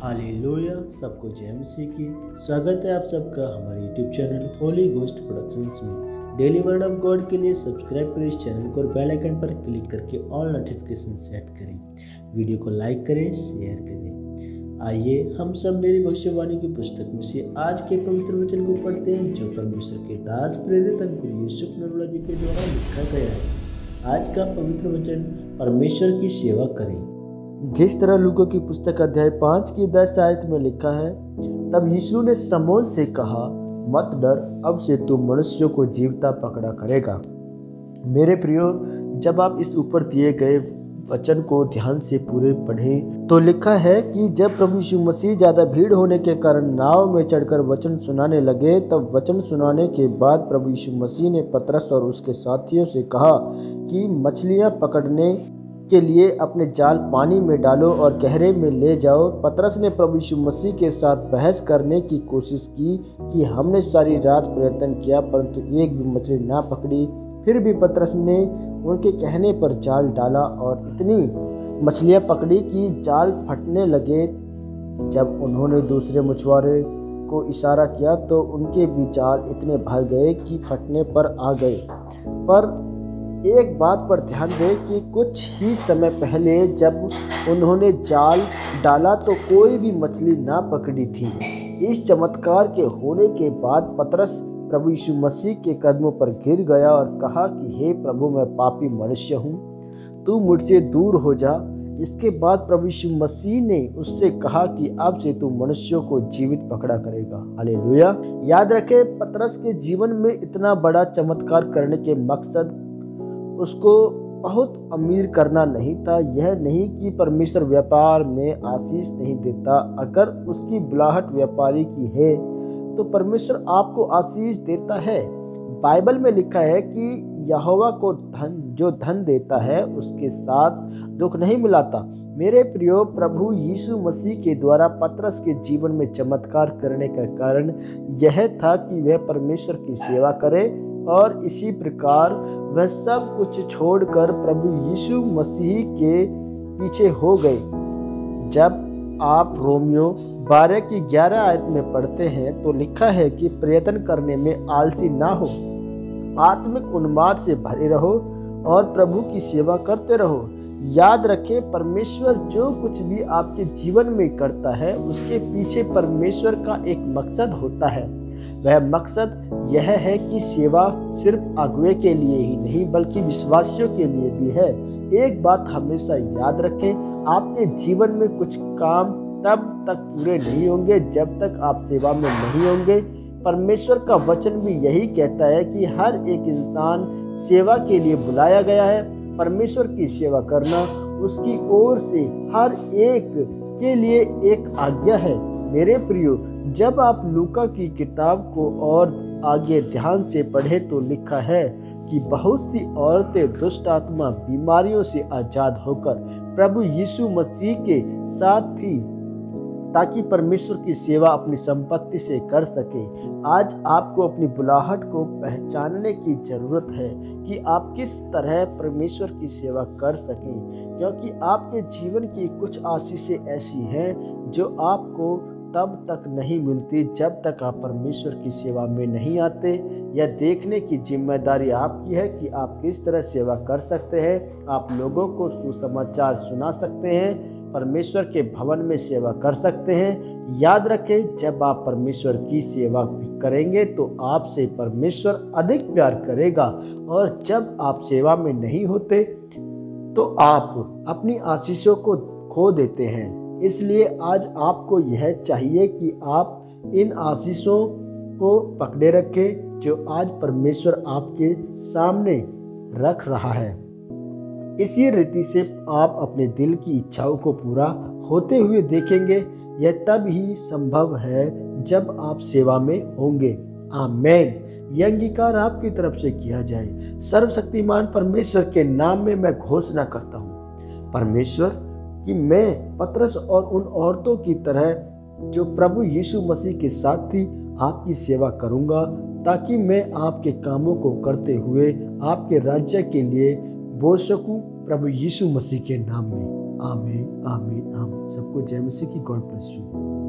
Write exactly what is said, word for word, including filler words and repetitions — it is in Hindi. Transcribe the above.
हालेलुया। सबको जय मसीह की। स्वागत है आप सबका हमारे YouTube channel Holy Ghost Productions में। डेली वर्ड ऑफ गॉड के लिए सब्सक्राइब करें इस चैनल को और बेल आइकन पर क्लिक करके ऑल नोटिफिकेशन सेट करें। वीडियो को लाइक करें, शेयर करें। आइए हम सब मेरी भविष्यवाणी की पुस्तक में से आज के पवित्र वचन को पढ़ते हैं, जो परमेश्वर के दास प्रेरित अंकुर यूसुफ नरूला जी के द्वारा लिखा गया है। आज का पवित्र वचन, परमेश्वर की सेवा करें। जिस तरह लूका की पुस्तक अध्याय पाँच की दस आयत में लिखा है, तब यीशु ने शमौन से कहा, मत डर, अब से तू मनुष्यों को जीवता पकड़ा करेगा। मेरे प्रियो, जब आप इस ऊपर दिए गए वचन को ध्यान से पूरे पढ़ें तो लिखा है कि जब प्रभु यीशु मसीह ज़्यादा भीड़ होने के कारण नाव में चढ़कर वचन सुनाने लगे, तब वचन सुनाने के बाद प्रभु यीशु मसीह ने पतरस और उसके साथियों से कहा कि मछलियाँ पकड़ने के लिए अपने जाल पानी में डालो और गहरे में ले जाओ। पतरस ने प्रभु यीशु मसीह के साथ बहस करने की कोशिश की कि हमने सारी रात प्रयत्न किया परंतु एक भी मछली ना पकड़ी। फिर भी पतरस ने उनके कहने पर जाल डाला और इतनी मछलियां पकड़ी कि जाल फटने लगे। जब उन्होंने दूसरे मछुआरे को इशारा किया तो उनके भी जाल इतने भर गए कि फटने पर आ गए। पर एक बात पर ध्यान दें कि कुछ ही समय पहले जब उन्होंने जाल डाला तो कोई भी मछली ना पकड़ी थी। इस चमत्कार के होने के बाद पतरस प्रभु यीशु मसीह के कदमों पर गिर गया और कहा कि हे प्रभु, मैं पापी मनुष्य हूँ, तू मुझसे दूर हो जा। इसके बाद प्रभु यीशु मसीह ने उससे कहा कि अब से तू मनुष्यों को जीवित पकड़ा करेगा। हालेलुया। याद रखें, पतरस के जीवन में इतना बड़ा चमत्कार करने के मकसद उसको बहुत अमीर करना नहीं था। यह नहीं कि परमेश्वर व्यापार में आशीष नहीं देता। अगर उसकी बुलाहट व्यापारी की है तो परमेश्वर आपको आशीष देता है। बाइबल में लिखा है कि यहोवा को धन जो धन देता है उसके साथ दुख नहीं मिलाता। मेरे प्रियो, प्रभु यीशु मसीह के द्वारा पतरस के जीवन में चमत्कार करने का कारण यह था कि वह परमेश्वर की सेवा करे और इसी प्रकार वह सब कुछ छोड़कर प्रभु यीशु मसीह के पीछे हो गए। जब आप रोमियो बारह की ग्यारह आयत में पढ़ते हैं तो लिखा है कि प्रयत्न करने में आलसी ना हो, आत्मिक उन्माद से भरे रहो और प्रभु की सेवा करते रहो। याद रखें, परमेश्वर जो कुछ भी आपके जीवन में करता है उसके पीछे परमेश्वर का एक मकसद होता है। वह मकसद यह है कि सेवा सिर्फ अगुवे के लिए ही नहीं बल्कि विश्वासियों के लिए भी है। एक बात हमेशा याद रखें, आपके जीवन में कुछ काम तब तक पूरे नहीं होंगे जब तक आप सेवा में नहीं होंगे। परमेश्वर का वचन भी यही कहता है कि हर एक इंसान सेवा के लिए बुलाया गया है। परमेश्वर की सेवा करना उसकी ओर से हर एक के लिए एक आज्ञा है। मेरे प्रियो, जब आप लूका की किताब को और आगे ध्यान से पढ़ें तो लिखा है कि बहुत सी औरतें दुष्ट आत्मा बीमारियों से आजाद होकर प्रभु यीशु मसीह के साथ थी ताकि परमेश्वर की सेवा अपनी संपत्ति से कर सके। आज आपको अपनी बुलाहट को पहचानने की जरूरत है कि आप किस तरह परमेश्वर की सेवा कर सकें, क्योंकि आपके जीवन की कुछ आशीषें ऐसी हैं जो आपको तब तक नहीं मिलती जब तक आप परमेश्वर की सेवा में नहीं आते। यह देखने की जिम्मेदारी आपकी है कि आप किस तरह सेवा कर सकते हैं। आप लोगों को सुसमाचार सुना सकते हैं, परमेश्वर के भवन में सेवा कर सकते हैं। याद रखें, जब आप परमेश्वर की सेवा करेंगे तो आपसे परमेश्वर अधिक प्यार करेगा और जब आप सेवा में नहीं होते तो आप अपनी आशीषों को खो देते हैं। इसलिए आज आपको यह चाहिए कि आप इन आशीषों को पकड़े रखें जो आज परमेश्वर आपके सामने रख रहा है। इसी रीति से आप अपने दिल की इच्छाओं को पूरा होते हुए देखेंगे। यह तब ही संभव है जब आप सेवा में होंगे। आमीन। यह अंगीकार आपकी तरफ से किया जाए। सर्वशक्तिमान परमेश्वर के नाम में मैं घोषणा करता हूँ परमेश्वर कि मैं पतरस और उन औरतों की तरह जो प्रभु यीशु मसीह के साथ थी आपकी सेवा करूंगा, ताकि मैं आपके कामों को करते हुए आपके राज्य के लिए बोल सकूं, प्रभु यीशु मसीह के नाम में। आमीन आमीन। हम सबको जय मसीह की। God bless you.